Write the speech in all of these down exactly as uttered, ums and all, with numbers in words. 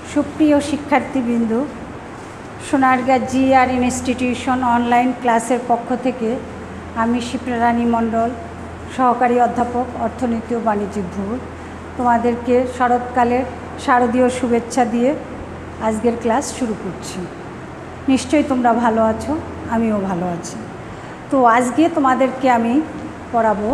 সুপ্রিয় শিক্ষার্থীবৃন্দ, Sonargaon G R institution online ক্লাসের পক্ষ থেকে আমি শিপ্রারানী মণ্ডল, সহকারী অধ্যাপক, অর্থনীতি ও বাণিজ্যিক ভূগোল, তোমাদেরকে শরৎকালের শারদীয় শুভেচ্ছা দিয়ে আজকের ক্লাস শুরু করছি। নিশ্চয়ই তোমরা ভালো আছো, আমিও ভালো আছি। তো আজকে তোমাদেরকে আমি পড়াবো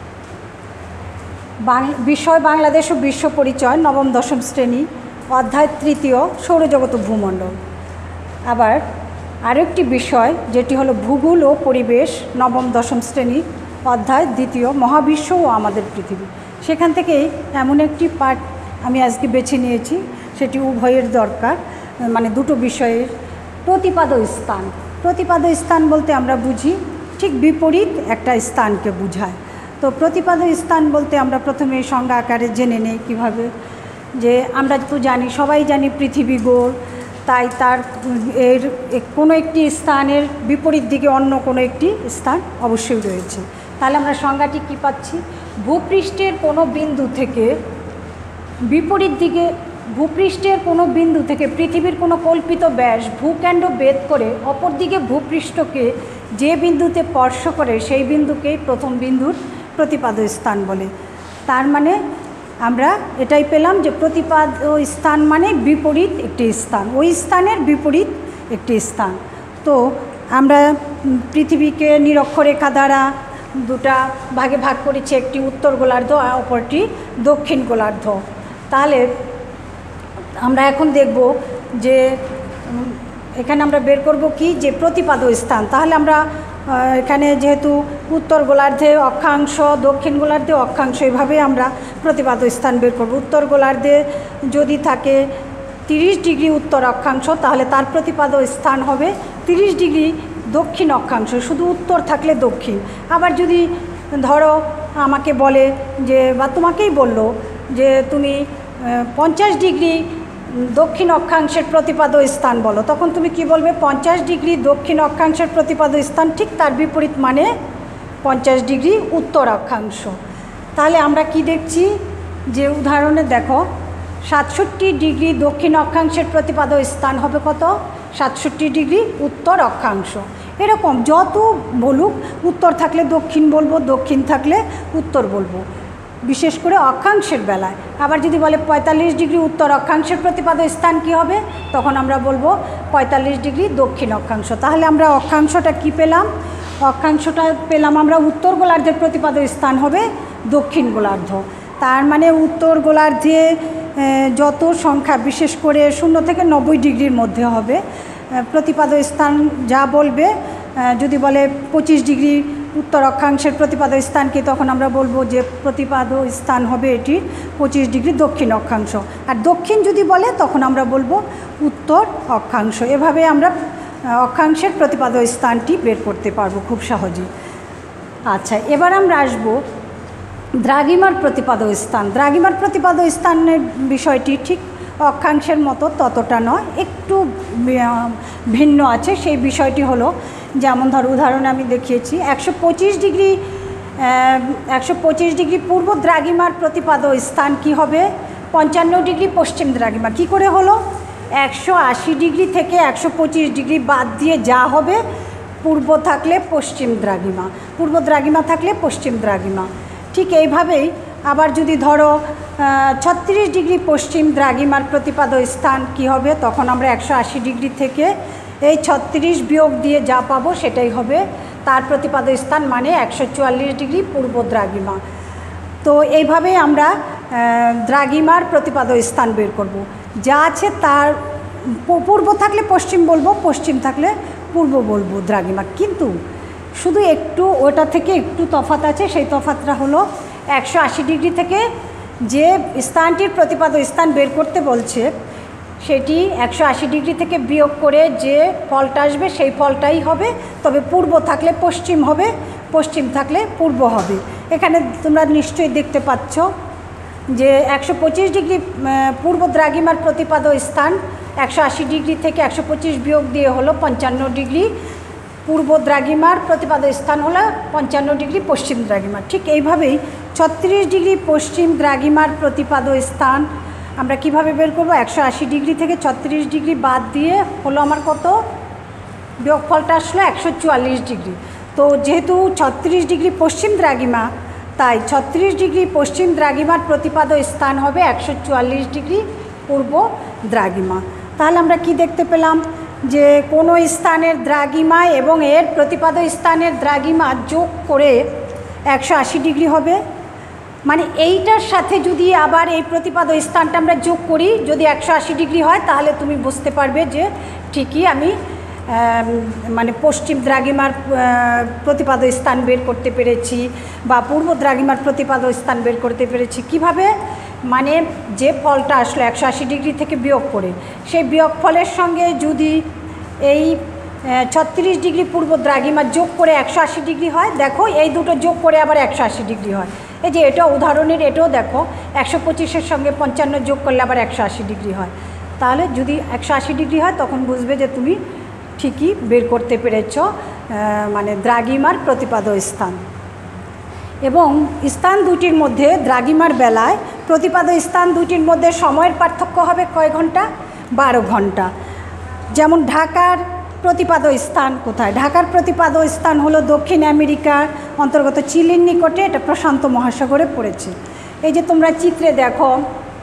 বিষয় বাংলাদেশ ও বিশ্ব পরিচয়, নবম দশম শ্রেণী, অধ্যায় তৃতীয়, সৌরজগৎ ও ভূমণ্ডল। আবার আরেকটি বিষয় যেটি হলো ভূগোল ও পরিবেশ, নবম দশম শ্রেণী, অধ্যায় দ্বিতীয়, মহাবিশ্ব ও আমাদের পৃথিবী। সেখান থেকেই এমন একটি পাঠ আমি আজকে বেছে নিয়েছি, সেটি উভয়ের দরকার, মানে দুটো বিষয়ের। প্রতিপাদ্য স্থান। প্রতিপাদ্য স্থান বলতে আমরা বুঝি ঠিক বিপরীত একটা স্থানকে বোঝায়। তো প্রতিপাদ্য স্থান বলতে আমরা প্রথমে সংজ্ঞা আকারে জেনে নেই কীভাবে, যে আমরা তো জানি, সবাই জানি পৃথিবী গোল, তাই তার এর কোনো একটি স্থানের বিপরীত দিকে অন্য কোনো একটি স্থান অবশ্যই রয়েছে। তাহলে আমরা সংজ্ঞাটি কী পাচ্ছি? ভূপৃষ্ঠের কোনো বিন্দু থেকে বিপরীত দিকে ভূপৃষ্ঠের কোনো বিন্দু থেকে পৃথিবীর কোনো কল্পিত ব্যাস ভূকেন্দ্র ভেদ করে অপর দিকে ভূপৃষ্ঠকে যে বিন্দুতে স্পর্শ করে সেই বিন্দুকেই প্রথম বিন্দুর প্রতিপাদ্য স্থান বলে। তার মানে আমরা এটাই পেলাম যে প্রতিপাদ্য স্থান মানে বিপরীত একটি স্থান, ওই স্থানের বিপরীত একটি স্থান। তো আমরা পৃথিবীকে নিরক্ষরেখা দ্বারা দুটা ভাগে ভাগ করেছি, একটি উত্তর গোলার্ধ আর অপরটি দক্ষিণ গোলার্ধ। তাহলে আমরা এখন দেখব যে এখানে আমরা বের করব কি, যে প্রতিপাদ্য স্থান। তাহলে আমরা এখানে যেহেতু উত্তর গোলার্ধে অক্ষাংশ, দক্ষিণ গোলার্ধে অক্ষাংশ, এভাবে আমরা প্রতিপাদ্য স্থান বের করব। উত্তর গোলার্ধে যদি থাকে তিরিশ ডিগ্রি উত্তর অক্ষাংশ, তাহলে তার প্রতিপাদ্য স্থান হবে তিরিশ ডিগ্রি দক্ষিণ অক্ষাংশ, শুধু উত্তর থাকলে দক্ষিণ। আবার যদি ধরো আমাকে বলে যে, বা তোমাকেই বললো যে তুমি পঞ্চাশ ডিগ্রি দক্ষিণ অক্ষাংশের প্রতিপাদ্য স্থান বলো, তখন তুমি কি বলবে? পঞ্চাশ ডিগ্রি দক্ষিণ অক্ষাংশের প্রতিপাদ্য স্থান, ঠিক তার বিপরীত মানে পঞ্চাশ ডিগ্রি উত্তর অক্ষাংশ। তাহলে আমরা কি দেখছি, যে উদাহরণে দেখো, সাতষট্টি ডিগ্রি দক্ষিণ অক্ষাংশের প্রতিপাদ্য স্থান হবে কত? সাতষট্টি ডিগ্রি উত্তর অক্ষাংশ। এরকম যত বলুক, উত্তর থাকলে দক্ষিণ বলবো, দক্ষিণ থাকলে উত্তর বলবো, বিশেষ করে অক্ষাংশের বেলায়। আবার যদি বলে পঁয়তাল্লিশ ডিগ্রি উত্তর অক্ষাংশের প্রতিপাদ্য স্থান কি হবে, তখন আমরা বলবো পঁয়তাল্লিশ ডিগ্রি দক্ষিণ অক্ষাংশ। তাহলে আমরা অক্ষাংশটা কি পেলাম? অক্ষাংশটা পেলাম আমরা উত্তর গোলার্ধের প্রতিপাদ্য স্থান হবে দক্ষিণ গোলার্ধ। তার মানে উত্তর গোলার্ধে যত সংখ্যা, বিশেষ করে শূন্য থেকে নব্বই ডিগ্রির মধ্যে হবে প্রতিপাদ্য স্থান যা বলবে। যদি বলে পঁচিশ ডিগ্রি উত্তর অক্ষাংশের প্রতিপাদ্য স্থান কি, তখন আমরা বলবো যে প্রতিপাদ্য স্থান হবে এটি পঁচিশ ডিগ্রি দক্ষিণ অক্ষাংশ। আর দক্ষিণ যদি বলে তখন আমরা বলবো উত্তর অক্ষাংশ। এভাবে আমরা অক্ষাংশের প্রতিপাদ্য স্থানটি বের করতে পারবো খুব সহজেই। আচ্ছা, এবার আমরা আসবো দ্রাঘিমার প্রতিপাদ্য স্থান। দ্রাঘিমার প্রতিপাদ্য স্থানের বিষয়টি ঠিক অক্ষাংশের মতো ততটা নয়, একটু ভিন্ন আছে। সেই বিষয়টি হলো, যেমন ধর উদাহরণে আমি দেখিয়েছি, একশো পঁচিশ ডিগ্রি একশো পঁচিশ ডিগ্রি পূর্ব দ্রাঘিমার প্রতিপাদ্য স্থান কি হবে? পঞ্চান্ন ডিগ্রি পশ্চিম দ্রাঘিমা। কি করে হলো? একশো আশি ডিগ্রি থেকে একশো পঁচিশ ডিগ্রি বাদ দিয়ে যা হবে, পূর্ব থাকলে পশ্চিম দ্রাঘিমা, পূর্ব দ্রাঘিমা থাকলে পশ্চিম দ্রাঘিমা। ঠিক এইভাবেই আবার যদি ধরো ছত্রিশ ডিগ্রি পশ্চিম দ্রাঘিমার প্রতিপাদ্য স্থান কি হবে, তখন আমরা একশো আশি ডিগ্রি থেকে এই ছত্রিশ বিয়োগ দিয়ে যা পাবো সেটাই হবে তার প্রতিপাদ্য স্থান, মানে একশো চুয়াল্লিশ ডিগ্রি পূর্ব দ্রাঘিমা। তো এইভাবেই আমরা দ্রাঘিমার প্রতিপাদ্য স্থান বের করব। যা আছে তার পূর্ব থাকলে পশ্চিম বলবো, পশ্চিম থাকলে পূর্ব বলবো দ্রাঘিমা। কিন্তু শুধু একটু ওটা থেকে একটু তফাৎ আছে, সেই তফাৎটা হলো একশো আশি ডিগ্রি থেকে যে স্থানটির প্রতিপাদ্য স্থান বের করতে বলছে, সেটি একশো আশি ডিগ্রি থেকে বিয়োগ করে যে ফলটা আসবে সেই ফলটাই হবে, তবে পূর্ব থাকলে পশ্চিম হবে, পশ্চিম থাকলে পূর্ব হবে। এখানে তোমরা নিশ্চয়ই দেখতে পাচ্ছ যে একশো পঁচিশ ডিগ্রি পূর্ব দ্রাঘিমার প্রতিপাদ্য স্থান একশো আশি ডিগ্রি থেকে একশো পঁচিশ বিয়োগ দিয়ে হলো পঞ্চান্ন ডিগ্রি পূর্ব দ্রাঘিমার প্রতিপাদ্য স্থান হলো পঞ্চান্ন ডিগ্রি পশ্চিম দ্রাঘিমা। ঠিক এইভাবেই ছত্রিশ ডিগ্রি পশ্চিম দ্রাঘিমার প্রতিপাদ্য স্থান আমরা কিভাবে বের করব? একশো আশি ডিগ্রি থেকে ছত্রিশ ডিগ্রি বাদ দিয়ে হলো আমার কত? বিয়োগফলটা আসলো একশো চুয়াল্লিশ ডিগ্রি। তো যেহেতু ছত্রিশ ডিগ্রি পশ্চিম দ্রাঘিমা, তাই ছত্রিশ ডিগ্রি পশ্চিম দ্রাঘিমার প্রতিপাদ স্থান হবে একশো চুয়াল্লিশ ডিগ্রি পূর্ব দ্রাঘিমা। তাহলে আমরা কি দেখতে পেলাম? যে কোনো স্থানের দ্রাঘিমা এবং এর প্রতিপাদ স্থানের দ্রাঘিমা যোগ করে একশো আশি ডিগ্রি হবে। মানে এইটার সাথে যদি আবার এই প্রতিপাদ স্থানটা আমরা যোগ করি, যদি একশো আশি ডিগ্রি হয়, তাহলে তুমি বুঝতে পারবে যে ঠিকই আমি মানে পশ্চিম দ্রাঘিমার প্রতিপাদ স্থান বের করতে পেরেছি বা পূর্ব দ্রাঘিমার প্রতিপাদ স্থান বের করতে পেরেছি। কিভাবে? মানে যে ফলটা আসলো একশো আশি ডিগ্রি থেকে বিয়োগ করে, সেই বিয়োগ ফলের সঙ্গে যদি এই ছত্রিশ ডিগ্রি পূর্ব দ্রাঘিমা যোগ করে একশো আশি ডিগ্রি হয়, দেখো এই দুটো যোগ করে আবার একশো আশি ডিগ্রি হয়। এই যে এটা উদাহরণের, এটাও দেখো একশো পঁচিশের সঙ্গে পঞ্চান্ন যোগ করলে আবার একশো আশি ডিগ্রি হয়। তাহলে যদি একশো আশি ডিগ্রি হয় তখন বুঝবে যে তুমি ঠিকই বের করতে পেরেছ মানে দ্রাঘিমার প্রতিপাদ স্থান। এবং স্থান দুটির মধ্যে দ্রাঘিমার বেলায় প্রতিপাদ স্থান দুটির মধ্যে সময়ের পার্থক্য হবে কয় ঘন্টা? বারো ঘন্টা। যেমন ঢাকার প্রতিপাদ স্থান কোথায়? ঢাকার প্রতিপাদ স্থান হলো দক্ষিণ আমেরিকার অন্তর্গত চিলির নিকটে, এটা প্রশান্ত মহাসাগরে পড়েছে। এই যে তোমরা চিত্রে দেখো,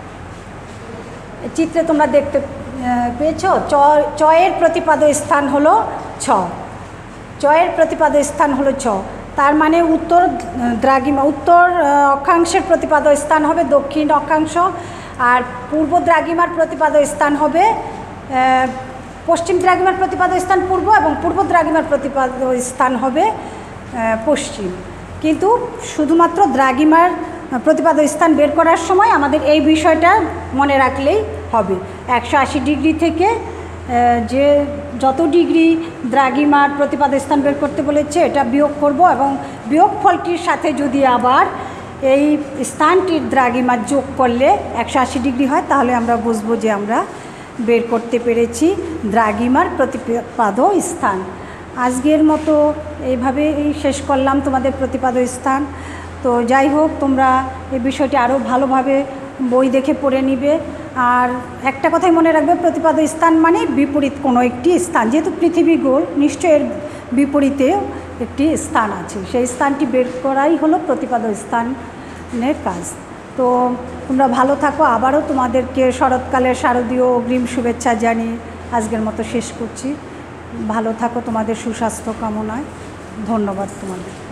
চিত্রে তোমরা দেখতে পেয়েছ চ চয়ের প্রতিপাদ স্থান হলো ছ, চয়ের প্রতিপাদ স্থান হলো ছ। তার মানে উত্তর দ্রাঘিমা, উত্তর অক্ষাংশের প্রতিপাদ স্থান হবে দক্ষিণ অক্ষাংশ, আর পূর্ব দ্রাঘিমার প্রতিপাদ স্থান হবে পশ্চিম দ্রাঘিমার প্রতিপাদ স্থান পূর্ব এবং পূর্ব দ্রাঘিমার প্রতিপাদ স্থান হবে পশ্চিম। কিন্তু শুধুমাত্র দ্রাঘিমার প্রতিপাদ স্থান বের করার সময় আমাদের এই বিষয়টা মনে রাখলেই হবে। একশো আশি ডিগ্রি থেকে যে যত ডিগ্রি দ্রাঘিমার প্রতিপাদ স্থান বের করতে বলেছে এটা বিয়োগ করব, এবং বিয়োগ ফলটির সাথে যদি আবার এই স্থানটির দ্রাঘিমা যোগ করলে একশো আশি ডিগ্রি হয়, তাহলে আমরা বুঝবো যে আমরা বের করতে পেরেছি দ্রাঘিমার প্রতিপাদ স্থান। আজকের মতো এইভাবে এই শেষ করলাম তোমাদের প্রতিপাদ স্থান। তো যাই হোক, তোমরা এই বিষয়টি আরও ভালোভাবে বই দেখে পড়ে নিবে। আর একটা কথাই মনে রাখবে, প্রতিপাদ স্থান মানে বিপরীত কোনো একটি স্থান। যেহেতু পৃথিবী গোল, নিশ্চয়ের বিপরীতে একটি স্থান আছে, সেই স্থানটি বের করাই হলো প্রতিপাদ স্থানের কাজ। তো তোমরা ভালো থাকো। আবারও তোমাদেরকে শরৎকালের শারদীয় অগ্রিম শুভেচ্ছা জানিয়ে আজকের মতো শেষ করছি। ভালো থাকো, তোমাদের সুস্বাস্থ্য কামনায়। ধন্যবাদ তোমাদের।